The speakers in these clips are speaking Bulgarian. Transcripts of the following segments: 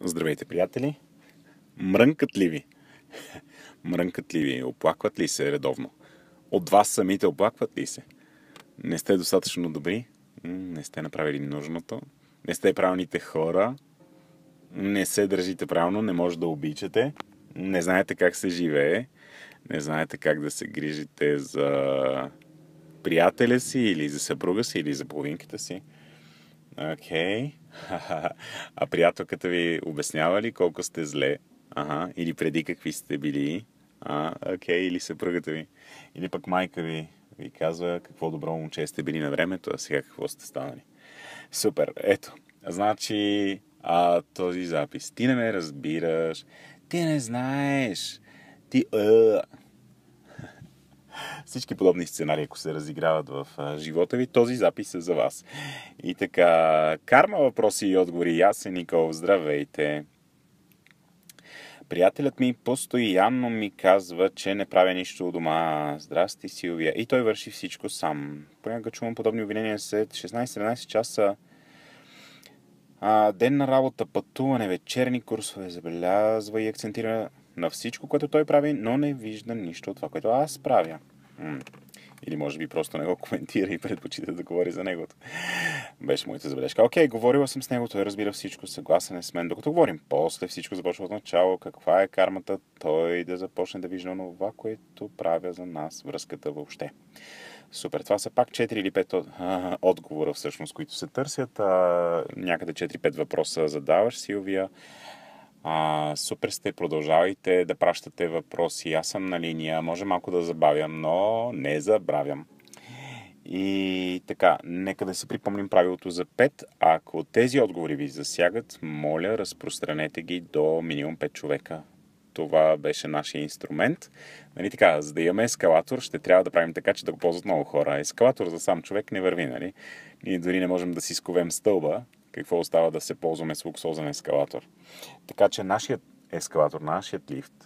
Здравейте, приятели! Мрънкат ли ви? Мрънкат ли ви? Оплакват ли се редовно? От вас самите оплакват ли се? Не сте достатъчно добри? Не сте направили нужното? Не сте правилните хора? Не се държите правилно? Не може да обичате? Не знаете как се живее? Не знаете как да се грижите за приятеля си или за съпруга си или за половинката си? Окей. А приятелката ви обяснява ли колко сте зле? Ага. Или преди какви сте били? Окей. Или съпругата ви? Или пък майка ви казва какво добро момче сте били на времето, а сега какво сте станали? Супер. Ето. Значи, този запис. Ти не ме разбираш. Ти не знаеш. Ти... Всички подобни сценарии, ако се разиграват в живота ви, този запис е за вас. И така, карма въпроси и отговори. Аз е Никол. Здравейте! Приятелят ми постоянно ми казва, че не правя нищо у дома. Здрасти, Силвия. И той върши всичко сам. Понякога чувам подобни обвинения след 16-17 часа. Ден на работа, пътуване, вечерни курсове, забелязва и акцентира на всичко, което той прави, но не вижда нищо от това, което аз правя. Или може би просто не го коментира и предпочита да говори за негото. Беше моята забележка. Окей, говорила съм с него, той разбира всичко, съгласен е с мен. Докато говорим после, всичко започва от начало, каква е кармата, той да започне да вижда това, което правя за нас, връзката въобще. Супер, това са пак 4 или 5 отговора всъщност, които се търсят. Някъде 4-5 въпроса задаваш, Силвия. Супер сте, продължавайте да пращате въпроси. Аз съм на линия, може малко да забавям, но не забравям. И така, нека да си припомним правилото за 5. Ако тези отговори ви засягат, моля, разпространете ги до минимум 5 човека. Това беше нашия инструмент. Нали така, за да имаме ескалатор, ще трябва да правим така, че да го ползват много хора. Ескалатор за сам човек не върви, нали? Ние дори не можем да си сковем стълба. Какво остава да се ползваме с луксозен ескалатор? Така че нашият ескалатор, нашият лифт,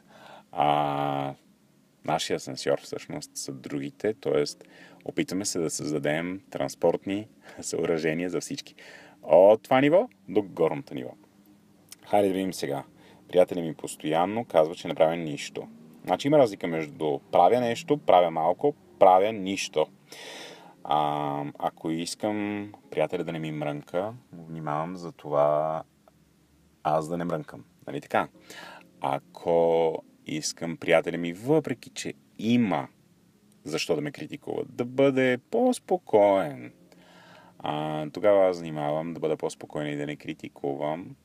нашия асансьор всъщност са другите, т.е. опитаме се да създадем транспортни съоръжения за всички. От това ниво до горното ниво. Хайде да видим сега. Приятелят ми постоянно казва, че не правя нищо. Значи има разлика между правя нещо, правя малко, правя нищо. Ако искам приятеля да не ми мрънка, внимавам за това аз да не мрънкам. Нали така? Ако искам приятеля ми, въпреки че има защо да ме критикува, да бъде по-спокоен, тогава аз внимавам да бъда по-спокоен и да не критикувам.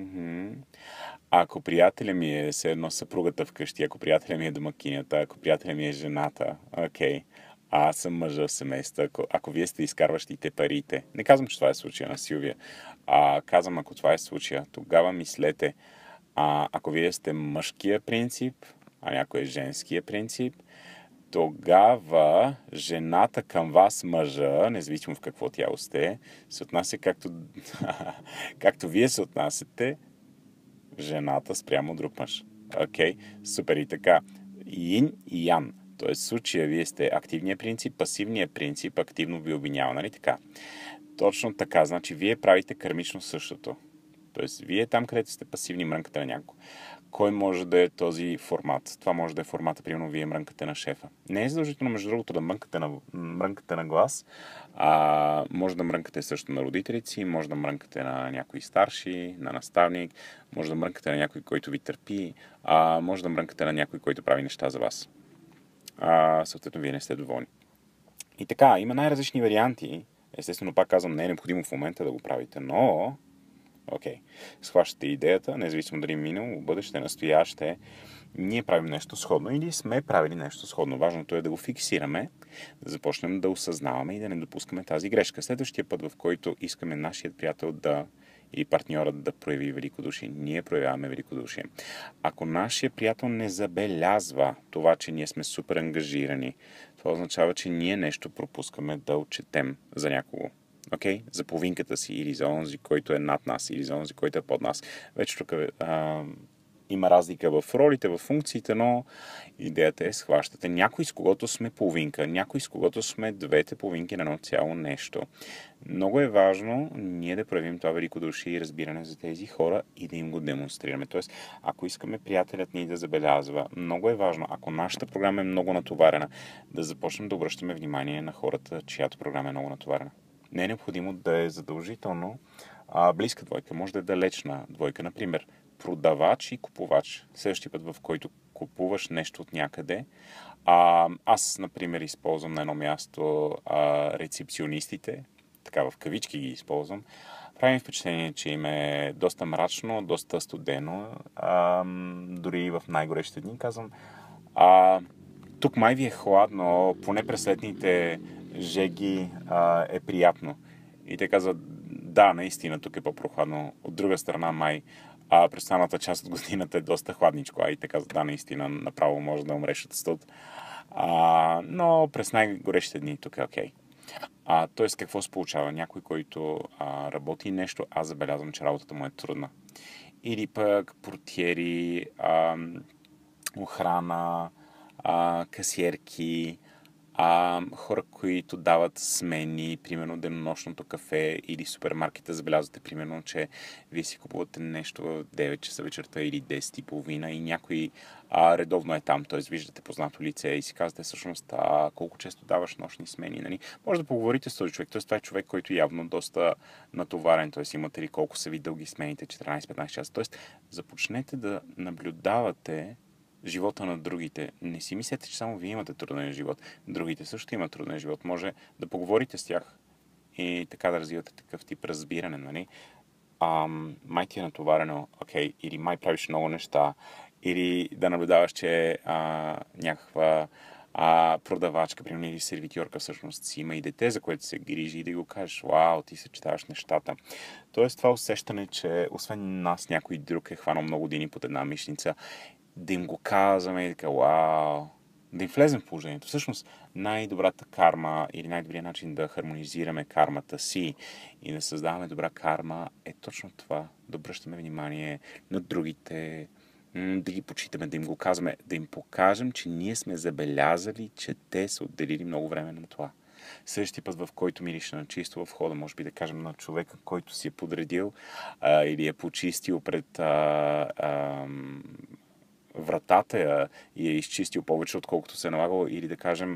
Ако приятеля ми е все едно съпругата вкъщи, ако приятеля ми е домакинята, ако приятеля ми е жената, окей. Аз съм мъжа в семейство. Ако вие сте изкарващите парите, не казвам, че това е случая на Силвия, казвам, ако това е случая, тогава мислете, ако вие сте мъжкия принцип, а някой е женския принцип, тогава жената към вас, мъжа, независимо в какво тяло сте, се отнася както вие се отнасяте жената спрямо друг мъж. Окей? Супер и така. Йин и ян. Тоест в случая вие сте активния принцип, пасивния принцип, активно ви обвинява, нали така? Точно така. Значи вие правите кармично същото. Тоест вие там, където сте пасивни, мрънкате на някого. Кой може да е този формат? Това може да е формата, примерно вие мрънкате на шефа. Не е задължително, между другото, да мрънкате на глас. Може да мрънкате също на родителите си, може да мрънкате на някой старши, на наставник, може да мрънкате на някой, който ви търпи, може да мрънкате на някой, който прави неща за вас. Съответно, вие не сте доволни. И така, има най-различни варианти. Естествено, пак казвам, не е необходимо в момента да го правите, но окей. Схващате идеята, независимо дали минало, бъдеще, настояще, ние правим нещо сходно или сме правили нещо сходно. Важното е да го фиксираме, да започнем да осъзнаваме и да не допускаме тази грешка. Следващия път, в който искаме нашият приятел или партньорът да прояви великодушие, ние проявяваме великодушие. Ако нашия приятел не забелязва това, че ние сме супер ангажирани, това означава, че ние нещо пропускаме да отчетем за някого. Окей? За половинката си или за онзи, който е над нас, или за онзи, който е под нас. Вече тук има разлика в ролите, в функциите, но идеята е схващате някой, с когото сме половинка, някой, с когото сме двете половинки на едно цяло нещо. Много е важно ние да проявим това великодушие и разбиране за тези хора и да им го демонстрираме. Тоест, ако искаме приятелят ни да забелязва, много е важно, ако нашата програма е много натоварена, да започнем да обръщаме внимание на хората, чиято програма е много натоварена. Не е необходимо да е задължително близка двойка, може да е далечна двойка. Например, продавач и купувач. Следващия път, в който купуваш нещо от някъде, аз, например, използвам на едно място рецепционистите, така в кавички ги използвам. Правим впечатление, че им е доста мрачно, доста студено, дори и в най-горещите дни. Казвам, тук май ви е хладно, поне през летните жеги е приятно. И те казват, да, наистина, тук е по-прохладно. От друга страна, май през самата част от годината е доста хладничко. И те казват, да, наистина, направо може да умреш от студ. Но през най-горещите дни тук е окей. Тоест, какво се получава? Някой, който работи нещо, аз забелязвам, че работата му е трудна. Или пък портиери, охрана, касиерки, хора, които дават смени, примерно денонощното кафе или супермаркета, забелязвате примерно, че вие си купувате нещо в 9 часа вечерта или 10:30 и някой редовно е там, т.е. виждате познато лице и си казвате всъщност колко често даваш нощни смени. Нали? Може да поговорите с този човек, т.е. това е човек, който явно доста натоварен, т.е. имате ли колко са ви дълги смените, 14-15 часа, т.е. започнете да наблюдавате живота на другите. Не си мислете, че само вие имате труден живот. Другите също имат труден живот. Може да поговорите с тях и така да развивате такъв тип разбиране, нали? Май ти е натоварено, окей, или май правиш много неща, или да наблюдаваш, че някаква продавачка, примерно, или сервитьорка всъщност си има и дете, за което се грижи и да го кажеш, вау, ти съчетаваш нещата. Тоест това усещане, че освен нас някой друг е хванал много години под една мишница, да им го казваме и така, вау, да им влезем в положението. Всъщност, най-добрата карма или най-добрият начин да хармонизираме кармата си и да създаваме добра карма е точно това. Да обръщаме внимание на другите, да ги почитаме, да им го казваме, да им покажем, че ние сме забелязали, че те са отделили много време на това. Следващия път, в който мирише на чисто в хода, може би да кажем на човека, който си е подредил или е почистил пред вратата и е изчистил повече, отколкото се е налагало, или да кажем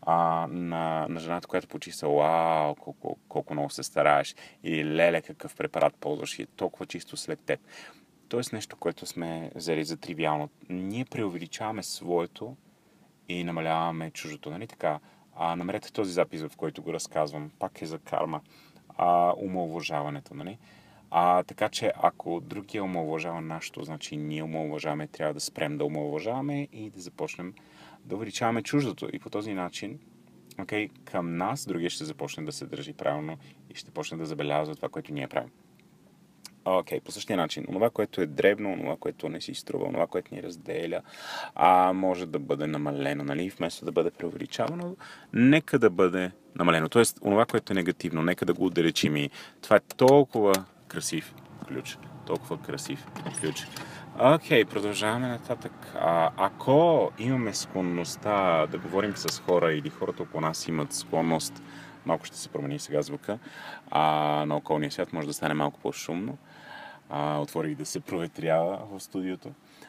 на жената, която почиста, вау, колко много се стараеш, или леле, какъв препарат ползваш и е толкова чисто след теб. Тоест нещо, което сме взели за тривиално. Ние преувеличаваме своето и намаляваме чуждото. Нали така? Намерете този запис, в който го разказвам. Пак е за карма. Умоуважаването, нали? Така че, ако другия омаловажава нашето, значи ние омаловажаваме, трябва да спрем да омаловажаваме и да започнем да увеличаваме чуждото. И по този начин, към нас другия ще започне да се държи правилно и ще почне да забелязва това, което ние правим. По същия начин, онова, което е дребно, онова, което не си струва, онова, което ни разделя, може да бъде намалено, нали? Вместо да бъде преувеличавано, нека да бъде намалено. Тоест, онова, което е негативно, нека да го отдалечим и това е толкова красив ключ. Толкова красив ключ. Продължаваме нататък. Ако имаме склонността да говорим с хора или хората около нас имат склонност, малко ще се промени сега звука, на околния свят може да стане малко по-шумно. Отворих да се проветрява в студиото.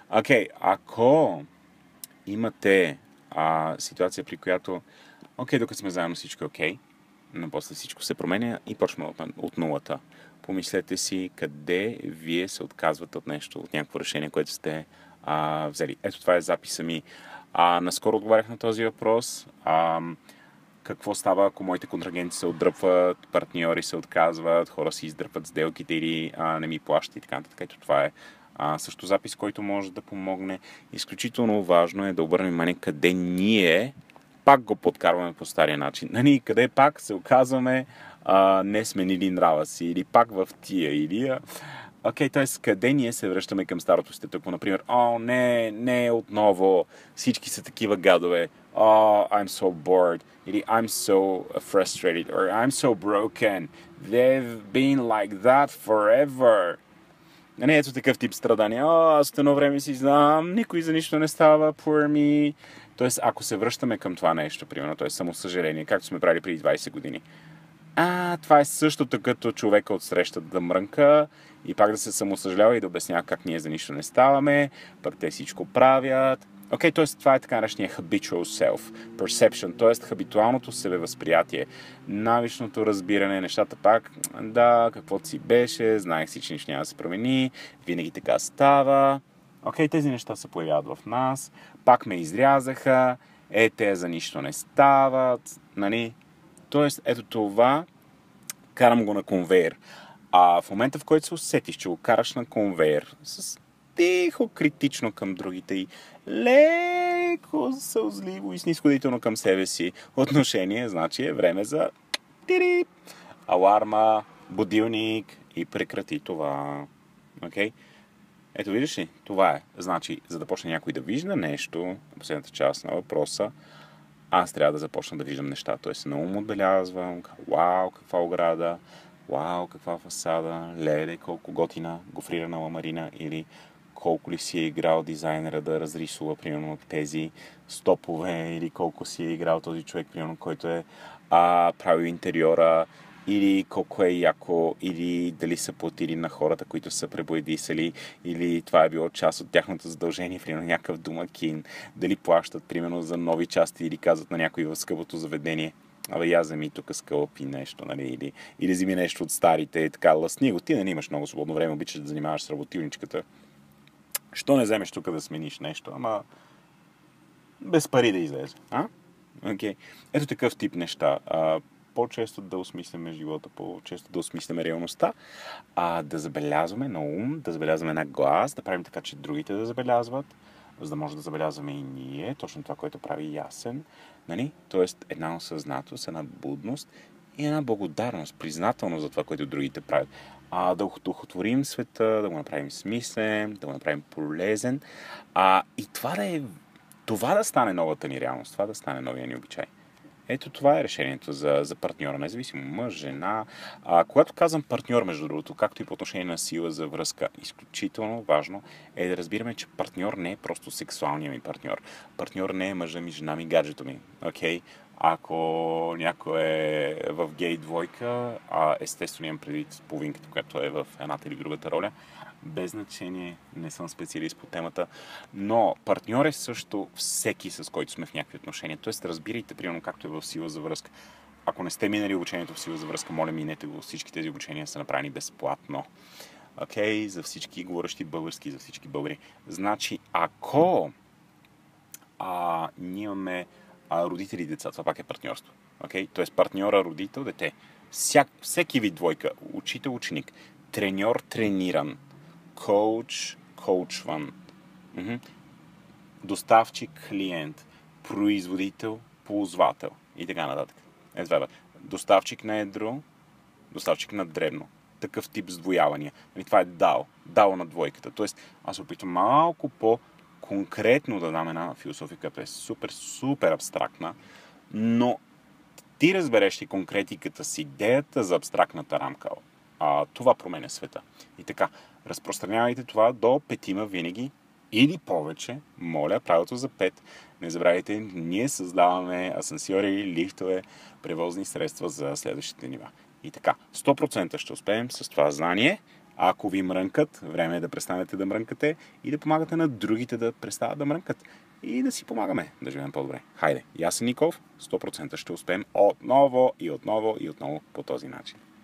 Ако имате ситуация, при която докато сме заедно всичко е но после всичко се променя и почваме от нулата. Помислете си къде вие се отказвате от нещо, от някакво решение, което сте взели. Ето това е записа ми. Наскоро отговарях на този въпрос. Какво става, ако моите контрагенти се отдръпват, партньори се отказват, хора си издърпват сделките или не ми плащат и така нататък. Ето това е също запис, който може да помогне. Изключително важно е да обърнем внимание къде ние пак го подкарваме по стария начин. Нали, къде пак се оказваме не сменили нрава си, или пак в тия, или... т.е. къде ние се връщаме към старото статукво. Например, не, отново, всички са такива гадове. I'm so bored. Или I'm so frustrated. Or I'm so broken. They've been like that forever. Не, ето такъв тип страдания. Аз от едно време си знам, никой за нищо не става, poor me. Тоест, ако се връщаме към това нещо, примерно, т.е. самосъжаление, както сме правили преди 20 години. Това е същото като човека от среща да мрънка и пак да се самосъжалява и да обяснява как ние за нищо не ставаме, пък те всичко правят. Окей, т.е. това е така наречения habitual self perception, т.е. хабитуалното себевъзприятие, навичното разбиране, нещата пак, да, каквото си беше, знаех си, че нищо няма да се промени, винаги така става. Окей, тези неща се появяват в нас, пак ме изрязаха, те за нищо не стават, нали? Тоест, ето това, карам го на конвейер. А в момента, в който се усетиш, че го караш на конвейер, с тихо критично към другите и леко сълзливо и снисходително към себе си отношение, значи е време за тирип, аларма, будилник и прекрати това. Окей? Ето виждаш ли? Това е. Значи, за да почне някой да вижда нещо, последната част на въпроса, аз трябва да започна да виждам неща. Тоест, на ум отбелязвам, вау, каква ограда, вау, каква фасада, леле, колко готина гофрирана ламарина или колко ли си е играл дизайнера да разрисува, примерно, тези стопове или колко си е играл този човек, примерно, който е правил интериора, или колко е яко, или дали са платили на хората, които са пребоядисали, или това е било част от тяхното задължение, примерно някакъв домакин, дали плащат, примерно, за нови части или казват на някой в скъпото заведение. Я вземи тук скълъпи нещо, нали, или вземи нещо от старите и така, лъсни го. Ти не имаш много свободно време, обичаш да занимаваш с работилничката. Що не вземеш тук да смениш нещо, ама без пари да излезе, Окей. Ето такъв тип неща. По-често да осмисляме живота, по-често да осмисляме реалността, да забелязваме на ум, да забелязваме на глас, да правим така, че другите да забелязват, за да може да забелязваме и ние, точно това, което прави ясен. Нали? Тоест една осъзнатост, една будност и една благодарност, признателност за това, което другите правят. Да одухотворим света, да го направим смислен, да го направим полезен. И това да стане новата ни реалност, това да стане новия ни обичай. Ето това е решението за партньора, независимо мъж, жена. Когато казвам партньор, между другото, както и по отношение на сила за връзка, изключително важно е да разбираме, че партньор не е просто сексуалният ми партньор. Партньор не е мъжа ми, жена ми, гаджето ми. Окей? Ако някой е в гей двойка, естествено имам предвид половинката, която е в едната или другата роля, без значение, не съм специалист по темата, но партньор е също всеки, с който сме в някакви отношения. Тоест, разбирайте, примерно, както е в сила за връзка. Ако не сте минали обучението в сила за връзка, моля, минете го. Всички тези обучения са направени безплатно. Окей, за всички говорещи български, за всички българи. Значи, ако ние имаме родители и деца, това пак е партньорство. Окей? Тоест, партньора, родител, дете. Всеки вид двойка, учител, ученик, треньор, трениран, коуч, коучван, доставчик, клиент, производител, ползвател и така нататък. Доставчик на едро, доставчик на дребно. Такъв тип сдвоявания. Това е дао на двойката. Тоест, аз опитвам малко по-конкретно да дам една философия, която е супер, супер абстрактна, но ти разбереш ли конкретиката с идеята за абстрактната рамка. Това променя света. И така, разпространявайте това до 5 винаги или повече. Моля, правилото за 5. Не забравяйте, ние създаваме асансьори, лифтове, превозни средства за следващите нива. И така, 100% ще успеем с това знание. Ако ви мрънкат, време е да престанете да мрънкате и да помагате на другите да престават да мрънкат. И да си помагаме да живеем по-добре. Хайде, Ясен Ников, 100% ще успеем отново и отново и отново по този начин.